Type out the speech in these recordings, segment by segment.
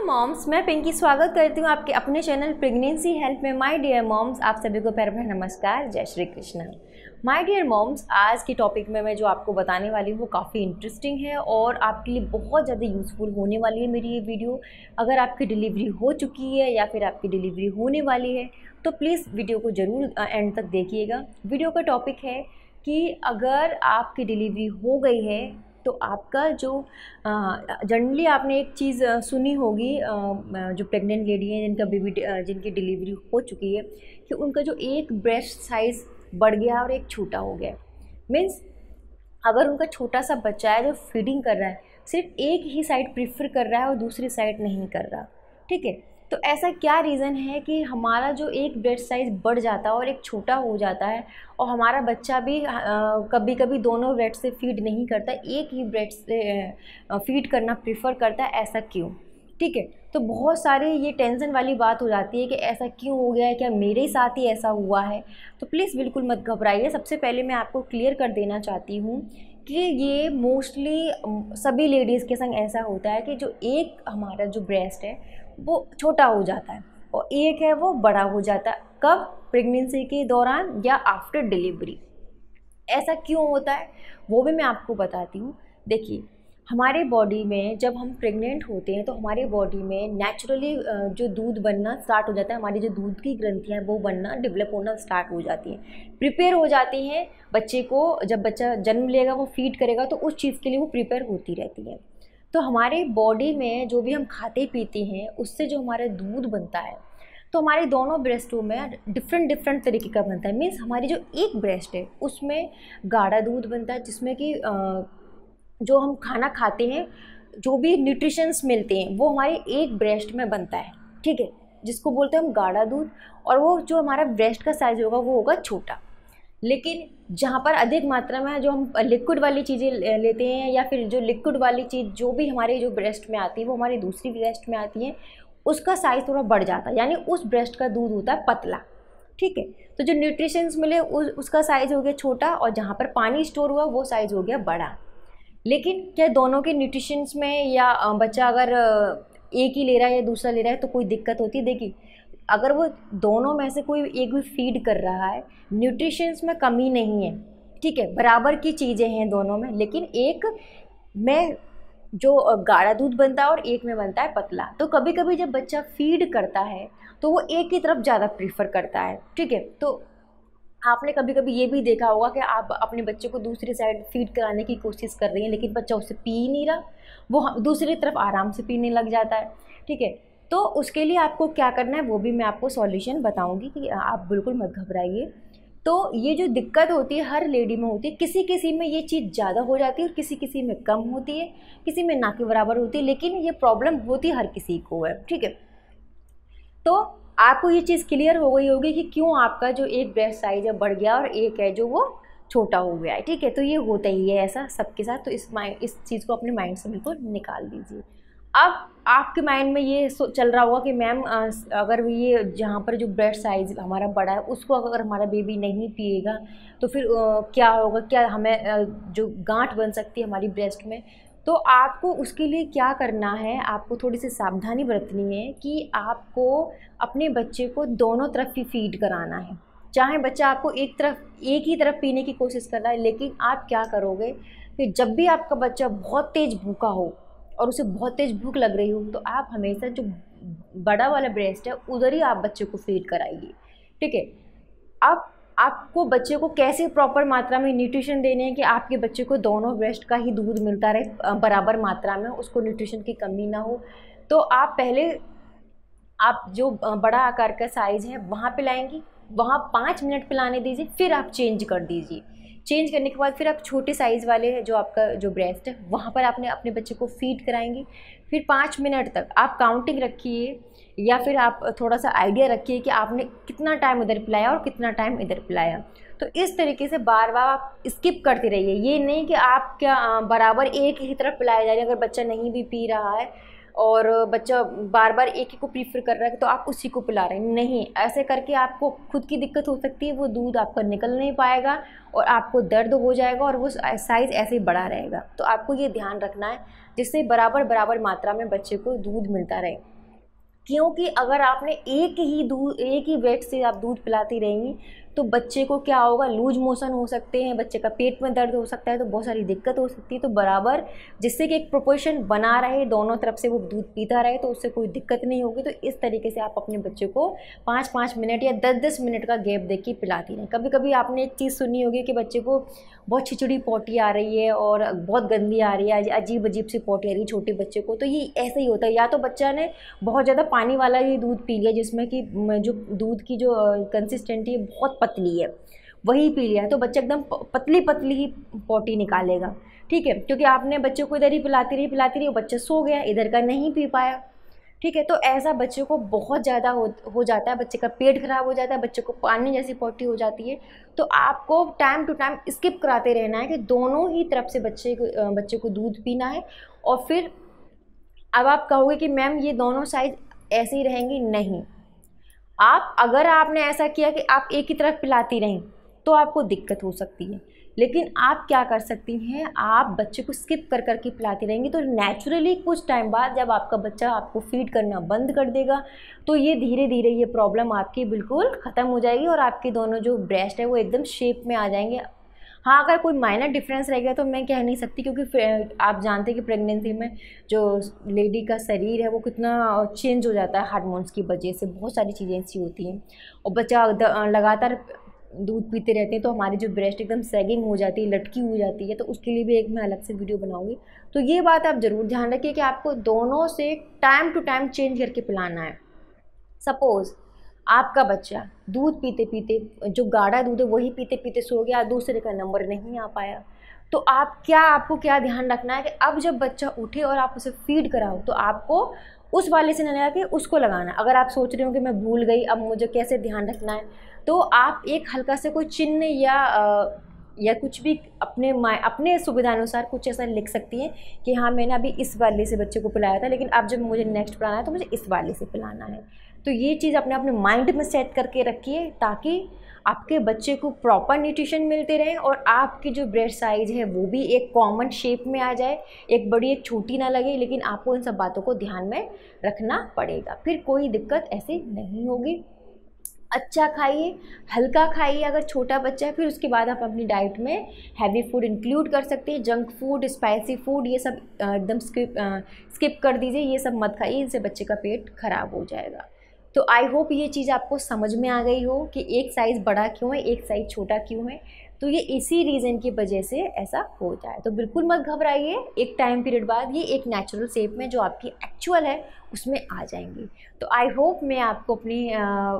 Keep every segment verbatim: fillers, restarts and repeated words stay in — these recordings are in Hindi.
मॉम्स, मैं पिंकी स्वागत करती हूँ आपके अपने चैनल प्रेगनेंसी हेल्प में। माय डियर मॉम्स, आप सभी को प्यार भरा नमस्कार, जय Shri Krishna. My dear moms, आज की टॉपिक में मैं जो आपको बताने वाली हूँ वो काफ़ी इंटरेस्टिंग है और आपके लिए बहुत ज़्यादा यूज़फुल होने वाली है मेरी ये वीडियो। अगर आपकी डिलीवरी हो चुकी है या फिर आपकी डिलीवरी होने वाली है तो प्लीज़ वीडियो को ज़रूर एंड तक देखिएगा। वीडियो का टॉपिक है कि अगर आपकी डिलीवरी हो गई है तो आपका जो जनरली आपने एक चीज़ सुनी होगी, जो प्रेग्नेंट लेडी हैं जिनका बेबी जिनकी डिलीवरी हो चुकी है, कि उनका जो एक ब्रेस्ट साइज़ बढ़ गया और एक छोटा हो गया। मीन्स अगर उनका छोटा सा बच्चा है जो फीडिंग कर रहा है, सिर्फ एक ही साइड प्रीफर कर रहा है और दूसरी साइड नहीं कर रहा, ठीक है। तो ऐसा क्या रीज़न है कि हमारा जो एक ब्रेस्ट साइज़ बढ़ जाता है और एक छोटा हो जाता है और हमारा बच्चा भी आ, कभी कभी दोनों ब्रेस्ट से फीड नहीं करता, एक ही ब्रेस्ट से फीड करना प्रेफर करता है, ऐसा क्यों? ठीक है, तो बहुत सारे ये टेंशन वाली बात हो जाती है कि ऐसा क्यों हो गया है, क्या मेरे साथ ही ऐसा हुआ है? तो प्लीज़ बिल्कुल मत घबराइए। सबसे पहले मैं आपको क्लियर कर देना चाहती हूँ कि ये मोस्टली सभी लेडीज़ के संग ऐसा होता है कि जो एक हमारा जो ब्रेस्ट है वो छोटा हो जाता है और एक है वो बड़ा हो जाता है। कब? प्रेगनेंसी के दौरान या आफ्टर डिलीवरी। ऐसा क्यों होता है वो भी मैं आपको बताती हूँ। देखिए, हमारे बॉडी में जब हम प्रेग्नेंट होते हैं तो हमारे बॉडी में नेचुरली जो दूध बनना स्टार्ट हो जाता है, हमारी जो दूध की ग्रंथियाँ हैं वो बनना डेवलप होना स्टार्ट हो जाती हैं, प्रिपेयर हो जाती हैं बच्चे को। जब बच्चा जन्म लेगा, वो फीड करेगा, तो उस चीज़ के लिए वो प्रिपेयर होती रहती है। तो हमारे बॉडी में जो भी हम खाते पीते हैं उससे जो हमारा दूध बनता है, तो हमारे दोनों ब्रेस्टों में डिफरेंट डिफरेंट तरीके का बनता है। मीन्स हमारी जो एक ब्रेस्ट है उसमें गाढ़ा दूध बनता है, जिसमें कि जो हम खाना खाते हैं, जो भी न्यूट्रिशंस मिलते हैं वो हमारे एक ब्रेस्ट में बनता है, ठीक है, जिसको बोलते हैं हम गाढ़ा दूध। और वो जो हमारा ब्रेस्ट का साइज होगा वो होगा छोटा। लेकिन जहाँ पर अधिक मात्रा में जो हम लिक्विड वाली चीज़ें लेते हैं या फिर जो लिक्विड वाली चीज़ जो भी हमारे जो ब्रेस्ट में आती है वो हमारी दूसरी ब्रेस्ट में आती है, उसका साइज़ थोड़ा बढ़ जाता है, यानी उस ब्रेस्ट का दूध होता है पतला, ठीक है। तो जो न्यूट्रिशंस मिले उस उसका साइज़ हो गया छोटा और जहाँ पर पानी स्टोर हुआ वो साइज़ हो गया बड़ा। लेकिन क्या दोनों के न्यूट्रिशंस में या बच्चा अगर एक ही ले रहा है या दूसरा ले रहा है तो कोई दिक्कत होती है? देखिए, अगर वो दोनों में से कोई एक भी फीड कर रहा है, न्यूट्रिशंस में कमी नहीं है, ठीक है, बराबर की चीज़ें हैं दोनों में, लेकिन एक में जो गाढ़ा दूध बनता है और एक में बनता है पतला। तो कभी कभी जब बच्चा फीड करता है तो वो एक ही तरफ ज़्यादा प्रीफर करता है, ठीक है। तो आपने कभी कभी ये भी देखा होगा कि आप अपने बच्चे को दूसरी साइड फीड कराने की कोशिश कर रही हैं, लेकिन बच्चा उससे पी ही नहीं रहा, वो दूसरी तरफ आराम से पीने लग जाता है, ठीक है। तो उसके लिए आपको क्या करना है वो भी मैं आपको सॉल्यूशन बताऊंगी कि आप बिल्कुल मत घबराइए। तो ये जो दिक्कत होती है हर लेडी में होती है, किसी किसी में ये चीज़ ज़्यादा हो जाती है और किसी किसी में कम होती है, किसी में ना के बराबर होती है, लेकिन ये प्रॉब्लम होती हर किसी को है, ठीक है। तो आपको ये चीज़ क्लियर हो गई होगी कि क्यों आपका जो एक ब्रेस्ट साइज है बढ़ गया और एक है जो वो छोटा हो गया है, ठीक है। तो ये होता ही है ऐसा सबके साथ। तो इस माइंड इस चीज़ को अपने माइंड से बिल्कुल निकाल दीजिए। अब आपके माइंड में ये चल रहा होगा कि मैम अगर ये जहाँ पर जो ब्रेस्ट साइज हमारा बड़ा है उसको अगर हमारा बेबी नहीं पिएगा तो फिर आ, क्या होगा, क्या हमें आ, जो गांठ बन सकती है हमारी ब्रेस्ट में। तो आपको उसके लिए क्या करना है, आपको थोड़ी सी सावधानी बरतनी है कि आपको अपने बच्चे को दोनों तरफ ही फीड कराना है। चाहे बच्चा आपको एक तरफ एक ही तरफ पीने की कोशिश कर रहा है, लेकिन आप क्या करोगे कि जब भी आपका बच्चा बहुत तेज़ भूखा हो और उसे बहुत तेज़ भूख लग रही हो तो आप हमेशा जो बड़ा वाला ब्रेस्ट है उधर ही आप बच्चे को फीड कराइए, ठीक है। अब आपको बच्चे को कैसे प्रॉपर मात्रा में न्यूट्रिशन देने हैं कि आपके बच्चे को दोनों ब्रेस्ट का ही दूध मिलता रहे बराबर मात्रा में, उसको न्यूट्रिशन की कमी ना हो। तो आप पहले आप जो बड़ा आकार का साइज़ है वहाँ पे लाएंगी, वहाँ पाँच मिनट पिलाने दीजिए, फिर आप चेंज कर दीजिए। चेंज करने के बाद फिर आप छोटे साइज़ वाले जो आपका जो ब्रेस्ट है वहाँ पर आपने अपने बच्चे को फीड कराएंगी। फिर पाँच मिनट तक आप काउंटिंग रखिए या फिर आप थोड़ा सा आइडिया रखिए कि आपने कितना टाइम इधर पिलाया और कितना टाइम इधर पिलाया। तो इस तरीके से बार बार आप स्किप करते रहिए। ये नहीं कि आप क्या बराबर एक ही तरफ पिलाया जा रहा है। अगर बच्चा नहीं भी पी रहा है और बच्चा बार बार एक ही को प्रीफर कर रहा है तो आप उसी को पिला रहे हैं, नहीं। ऐसे करके आपको खुद की दिक्कत हो सकती है, वो दूध आपका निकल नहीं पाएगा और आपको दर्द हो जाएगा और वो साइज़ ऐसे ही बड़ा रहेगा। तो आपको ये ध्यान रखना है जिससे बराबर बराबर मात्रा में बच्चे को दूध मिलता रहे। क्योंकि अगर आपने एक ही दूध एक ही ब्रेस्ट से आप दूध पिलाती रहेंगी तो बच्चे को क्या होगा, लूज मोशन हो सकते हैं, बच्चे का पेट में दर्द हो सकता है, तो बहुत सारी दिक्कत हो सकती है। तो बराबर जिससे कि एक प्रोपोर्शन बना रहे, दोनों तरफ से वो दूध पीता रहे, तो उससे कोई दिक्कत नहीं होगी। तो इस तरीके से आप अपने बच्चे को पाँच पाँच मिनट या दस दस मिनट का गैप दे के पिलाती रहें। कभी कभी आपने एक चीज़ सुनी होगी कि बच्चे को बहुत छिचड़ी पोटी आ रही है और बहुत गंदी आ रही है, अजीब अजीब सी पोटी आ रही है छोटे बच्चे को, तो ये ऐसे ही होता है, या तो बच्चा ने बहुत ज़्यादा पानी वाला ही दूध पी लिया जिसमें कि जो दूध की जो कंसिस्टेंसी है बहुत पतली है, वही पी लिया है, तो बच्चा एकदम पतली पतली ही पोटी निकालेगा। ठीक है, क्योंकि आपने बच्चे को इधर ही पिलाती रही पिलाती रही, वो बच्चा सो गया, इधर का नहीं पी पाया। ठीक है, तो ऐसा बच्चे को बहुत ज़्यादा हो हो जाता है, बच्चे का पेट खराब हो जाता है, बच्चे को पानी जैसी पोटी हो जाती है। तो आपको टाइम टू टाइम स्किप कराते रहना है कि दोनों ही तरफ से बच्चे को बच्चे को दूध पीना है। और फिर अब आप कहोगे कि मैम ये दोनों साइज ऐसे ही रहेंगी, नहीं। आप अगर आपने ऐसा किया कि आप एक ही तरफ पिलाती रहें तो आपको दिक्कत हो सकती है, लेकिन आप क्या कर सकती हैं, आप बच्चे को स्किप कर कर के पिलाती रहेंगी तो नेचुरली कुछ टाइम बाद जब आपका बच्चा आपको फीड करना बंद कर देगा तो ये धीरे धीरे ये प्रॉब्लम आपकी बिल्कुल ख़त्म हो जाएगी और आपके दोनों जो ब्रेस्ट है वो एकदम शेप में आ जाएंगे। हाँ, अगर कोई माइनर डिफरेंस रह गया तो मैं कह नहीं सकती, क्योंकि आप जानते हैं कि प्रेगनेंसी में जो लेडी का शरीर है वो कितना चेंज हो जाता है हार्मोन्स की वजह से, बहुत सारी चीज़ें ऐसी होती हैं। और बच्चा लगातार दूध पीते रहते हैं तो हमारी जो ब्रेस्ट एकदम सैगिंग हो जाती है, लटकी हो जाती है, तो उसके लिए भी एक मैं अलग से वीडियो बनाऊंगी। तो ये बात आप ज़रूर ध्यान रखिए कि आपको दोनों से टाइम टू टाइम चेंज करके पिलाना है। सपोज़ आपका बच्चा दूध पीते पीते, जो गाढ़ा दूध है वही पीते पीते सो गया, दूसरे का नंबर नहीं आ पाया, तो आप क्या आपको क्या ध्यान रखना है कि अब जब बच्चा उठे और आप उसे फीड कराओ तो आपको उस वाले से न लगा के उसको लगाना। अगर आप सोच रहे हो कि मैं भूल गई, अब मुझे कैसे ध्यान रखना है, तो आप एक हल्का से कोई चिन्ह या आ, या कुछ भी अपने माय अपने सुविधानुसार कुछ ऐसा लिख सकती हैं कि हाँ मैंने अभी इस वाले से बच्चे को पिलाया था, लेकिन अब जब मुझे नेक्स्ट पिलाना है तो मुझे इस वाले से पिलाना है। तो ये चीज़ अपने अपने माइंड में सेट करके रखिए ताकि आपके बच्चे को प्रॉपर न्यूट्रिशन मिलते रहे और आपकी जो ब्रेस्ट साइज़ है वो भी एक कॉमन शेप में आ जाए, एक बड़ी एक छोटी ना लगे। लेकिन आपको इन सब बातों को ध्यान में रखना पड़ेगा, फिर कोई दिक्कत ऐसी नहीं होगी। अच्छा खाइए, हल्का खाइए अगर छोटा बच्चा है, फिर उसके बाद आप अपनी डाइट में हैवी फूड इंक्लूड कर सकते हैं। जंक फूड, स्पाइसी फूड ये सब एकदम स्किप स्किप कर दीजिए, ये सब मत खाइए, इनसे बच्चे का पेट खराब हो जाएगा। तो आई होप ये चीज़ आपको समझ में आ गई हो कि एक साइज़ बड़ा क्यों है, एक साइज़ छोटा क्यों है। तो ये इसी रीज़न की वजह से ऐसा हो जाए। तो बिल्कुल मत घबराइए, एक टाइम पीरियड बाद ये एक नेचुरल शेप में जो आपकी एक्चुअल है उसमें आ जाएंगी। तो आई होप मैं आपको अपनी आ,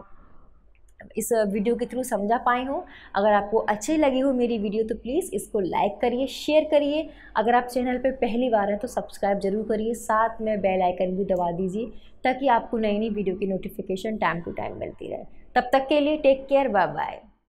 इस वीडियो के थ्रू समझा पाई हूँ। अगर आपको अच्छी लगी हो मेरी वीडियो तो प्लीज़ इसको लाइक करिए, शेयर करिए। अगर आप चैनल पर पहली बार हैं तो सब्सक्राइब जरूर करिए, साथ में बेल आइकन भी दबा दीजिए ताकि आपको नई नई वीडियो की नोटिफिकेशन टाइम टू टाइम मिलती रहे। तब तक के लिए टेक केयर, बाय बाय।